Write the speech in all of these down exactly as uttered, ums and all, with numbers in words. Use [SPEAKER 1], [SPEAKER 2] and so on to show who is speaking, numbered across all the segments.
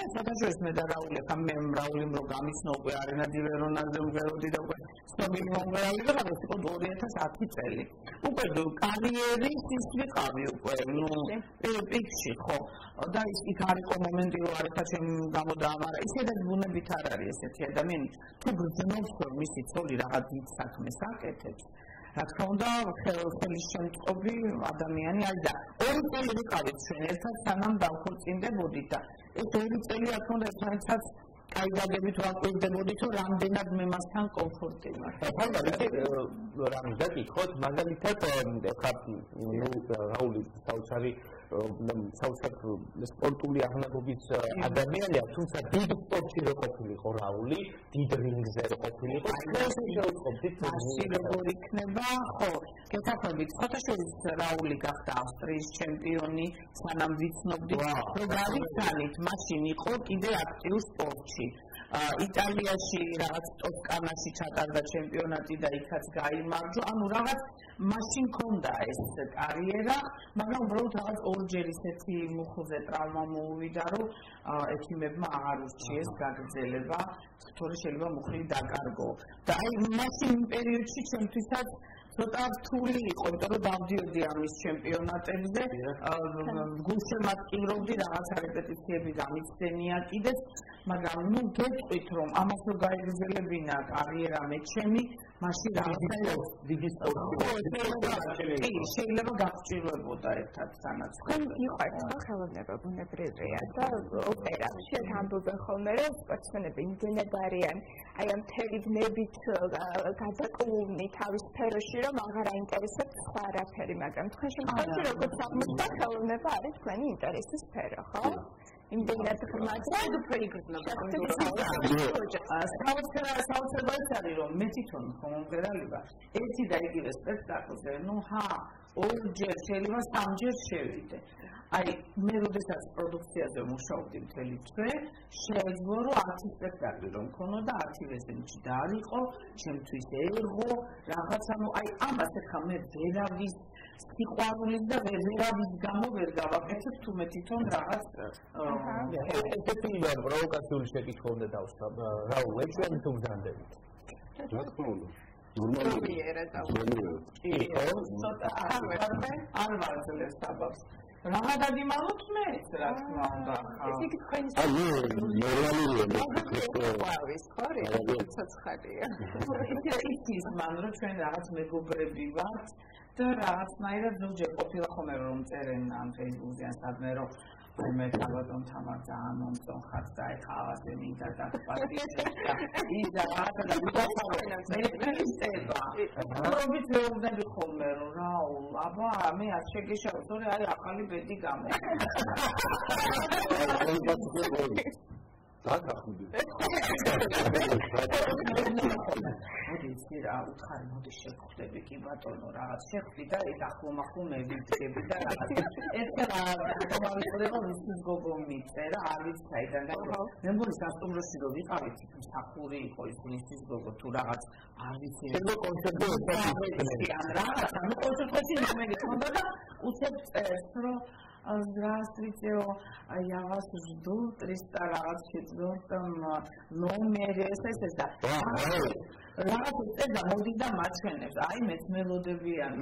[SPEAKER 1] საერთოდ მე და რაული ხა მე რაული რო გამიცნო უკვე არენადი ვერონაზე მღეროდი და უკვე ცნობილი მომღერალი და ეს იყო ორი ათას ათი წელი. უკვე კარიერის ის ვიყავი უკვე ნუ პიკში ხო და ის იქ არ იყო მომენტი რომ არაფერ ჩემ გამოდაამარა. ისედაც ბუნებით არ არის ესეთი ადამიანი თუ გრძნობს რომ მისი ცოლი რაღაც დიდ საქმეს აკეთებს. რა თქმა უნდა ხელის შემწყობი ადამიანი არის და ორი წელი ვიყავით ჩვენ ერთად სანამ დავქორწინდებოდით და ეს ორი წელი რა თქმა უნდა ერთმანეთსაც აი დაგებით ვაკვირდებოდით რომ რამდენად მე მასთან კომფორტი მაქვს.
[SPEAKER 2] ხა რამე დაგიხოთ მაგალითად ხა ნუ რაული საოცარი საოცარი სპორტული აღნაგობის ადამიანია, თუმცა დიდ სპორტში რო ყოფილიყო რაული, დიდ რინგზე რო ყოფილიყო, ეს შეუწყობდით
[SPEAKER 1] როგორ იქნება, ხო, გესახმებით, ფოტოშოპის რაული გახდა ავსტრიის ჩემპიონი, სანამ ვიცნობდით, რომ გავიცანით, მაშინ იყო კიდე აქტიურ სპორტში. იტალიაში რაღაც ტოსკანაში ჩატარდა ჩემპიონატი და იქაც გაიმარჯვა. ანუ რაღაც მაშინ ქონდა ეს კარიერა, მაგრამ უბრალოდ რაღაც ორჯერ ისეთი მუხლზე ტრავმა მოუვიდა, რომ ექიმებმა აღარ ურჩიეს გაგრძელება, თორე შეიძლება მუხლი დაკარგო. და აი მაშინ იმ პერიოდში ჩემთვისაც ცოტა რთული იყო, იმიტომ რომ დავდიოდი ამის ჩემპიონატებზე, გულშემატკივრობდი, რაღაცა რეპეტიციები გამიცდენია კიდეც, მაგრამ ნუ გეტყვით რომ ამას რო გაიგრძელებინა კარიერა მე ჩემი, მაშინ რაღაცა დიდი სპორტი შეიძლება გაგჭირვებოდა ერთად სანაც.
[SPEAKER 3] თქვენ იყავით ხო ხელოვნება ბუნებრივია და ოპერაში ამბობენ ხოლმე რომ სპორტსმენები იმდენად არიან აი ამ მთელი ბნებით გადაკლული თავის სფეროში რომ აღარ აინტერესებთ სხვა არაფერი, მაგრამ თქვენ შემთხვევაში როგორც აღმოჩნდა ხელოვნება არის თქვენი ინტერესის სფერო, ხო? იმდენად ღრმად და უფრო იგრძნობა.
[SPEAKER 1] საოცრად არის რომ მე თვითონ მომღერალება ერთი და იგივე სპექტაკლზე ნუ ჰა ორჯერ შეიძლება სამჯერ შევიდე. აი მე როდესაც პროდუქციაზე მუშაობდი მთელი თვე, შეეძლო რომ ათი სპექტაკლი რომ მქონოდა ათივე წუთში და არ იყო ჩემთვის ერღო რაღაცა აი ამას ახლა მე ვერავის სიყვარულის და ვერავის გამო ვერ გავაკეთებ თუ მე თვითონ რაღაც
[SPEAKER 2] ესეთი პროვოკაციული შეკითხვა უნდა დავსვა. რაულ ეჭვენ თუ გზანდებით?
[SPEAKER 4] რა თქმა უნდა.
[SPEAKER 3] ნორმალია რა დავსვა.
[SPEAKER 1] კი, ცოტა არ ვარძლევს საბავს. Rahat adimavut meç, რა თქმა უნდა.
[SPEAKER 3] ესე იგი თქვენი
[SPEAKER 4] ნორმალურია.
[SPEAKER 3] ვავის ხორი, ცოცხალია.
[SPEAKER 1] ის მან რომ ჩვენ რაღაც მეგობრები ვართ და რაღაცნაირად ზოგჯერ ყოფილა ხოლმე რომ წერენ ამ Facebook-ზე ან სადმე რომ მე თავადონ თამარ ძალიან მომწონხარ და ეხლა ავაზე მინდა დაგპატიჟო და ის რაღაცა და მე მეწება. პრობით მეუბნები ხოლმე რომ რაულ, აბა მე არ შეგეშალო, თორე არის ახალი ბედი გამო.
[SPEAKER 4] დაგახმდი.
[SPEAKER 1] მოდი რა უთხარი, მოდი შეგხვდები კი ბატონო რაღაც შეგხვდი და ეს ახლომახლო მე ვიდგები და რაღაც ერთხელ გამოვიყურება მისთვის გოგო მიწერა არ ვიცი საიდან და მე მგონი სასტუმროში რომ ვიყავით მსახური იყო ის მისთვის გოგო თუ რაღაც არ ვიცი
[SPEAKER 2] შეგო კონცერტი
[SPEAKER 1] ან რაღაც ამ კონცერტში მე მქონდა და უცებ წერს რომ Здравствуйте, я вас жду, триста раз четвертом номере, это Раз это моди да маченებს, აი მეც მელოდებიან.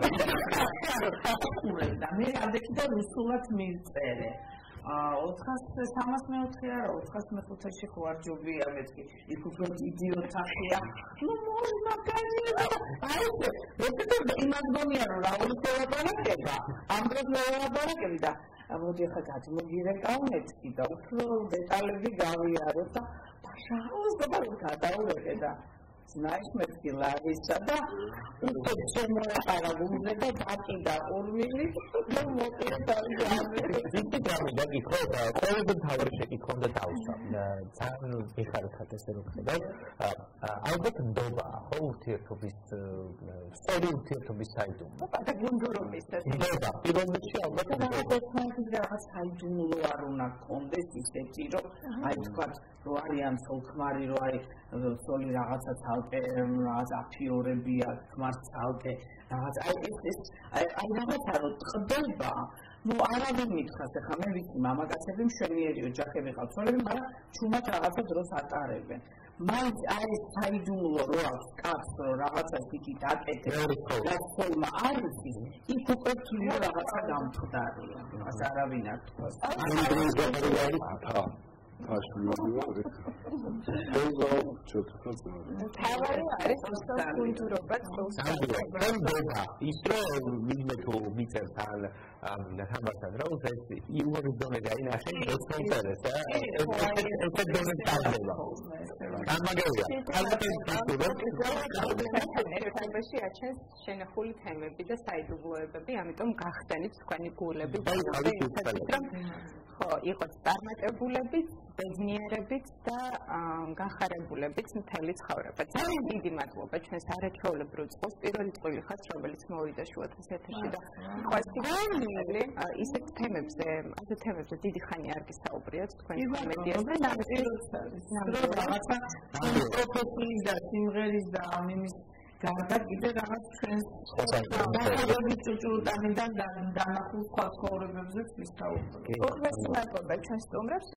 [SPEAKER 1] და მე ადექიდა რუსულად მივწერე. ოთხას სამას მეოთხე არა, ოთხას მეხუთეში ხო არ ჯობია მეთქი. იქ უფრო იდიოტახია. ნუ მოი მაგარია. აი ეს იმას გონია რომ რაულის ელაპარაკება. ამ დროს ელაპარაკები და მოდი ახლა გადმოგირეკავ მეთქი და უფრო დეტალები გავიაროთ და შაუს გადავურეკე და Знаешь, мეთქი ლარისა და უფრო შემოეყარა გულზე და დაკიდა ორმილი და მოკლა დავიჯამე.
[SPEAKER 2] ისე გამი დაგიხოთ, ყველაზე მთავარი შეკითხვა უნდა დავსვა. ძალიან მიხარხათ ესე რომ ხედავ. ალბათ ნდობა, ხო, ურთიერთობის სწორი ურთიერთობის საიდუმლო.
[SPEAKER 3] და გუნდურობის
[SPEAKER 2] ნდობა, პირველ რიგში ალბათ
[SPEAKER 1] რაღაც საიდუმლო არ უნდა გქონდეს ისეთი, რომ აი თქვათ, რო არიან სულხმარი, რო აი სოლი რაღაცა ცალკე რაღაც აფიორებია, ქმარს ცალკე რაღაც აი ეს აი რაღაცა რო ტყდება ნუ არავინ მითხრას ახლა მე ვიცი მამაკაცები მშვენიერი ოჯახები ყავთ ცოლები მაგრამ ჩუმად რაღაცა დროს ატარებენ მაინც აი საიდუმლო რო აქვს კაცს რომ რაღაცას იგი დაკეთებს და ხოლმე არ იცის იქ უკვე თვითონ რაღაცა გამხდარია ასე არავინ არ თქვას
[SPEAKER 4] აშლიური ეგო ჩოთქოს
[SPEAKER 3] თავარი არის კონტურობად
[SPEAKER 2] და ის რომ ვინმე თუ მიწევს ან თამართან რომ ეს იურის დონე გაინახე ეს კონტერესა ეს დონე თავდება გამაგებია
[SPEAKER 3] ალბათში აჩენს შენახული თემები და საიდუმლოებები ამიტომ გახსენით თქვენი გულები და ხო იყოს წარმატებულებით ბედნიერებით და განხარებულებით მთელი ცხოვრება. ძალიან დიდი მადლობა ჩვენს არაჩვეულებრივ წყვილს პირველი წვილი ხართ, რომელიც მოვიდა შუათას ეთერში და ყვასტირავილი ისეთ თემებზე, ასეთ თემებზე დიდი ხანი არ გისაუბრიათ თქვენ მედიასთან და
[SPEAKER 1] რაღაცა პროფესიის და სიმღერის და ამის გარდა კიდე რაღაც ჩვენს სახელობის ჭუჭულტანიდან დანახულ სხვა ცხოვრებებზეც ვისაუბრებთ.
[SPEAKER 3] უხვესი მადლობა ჩვენ სტუმრებს.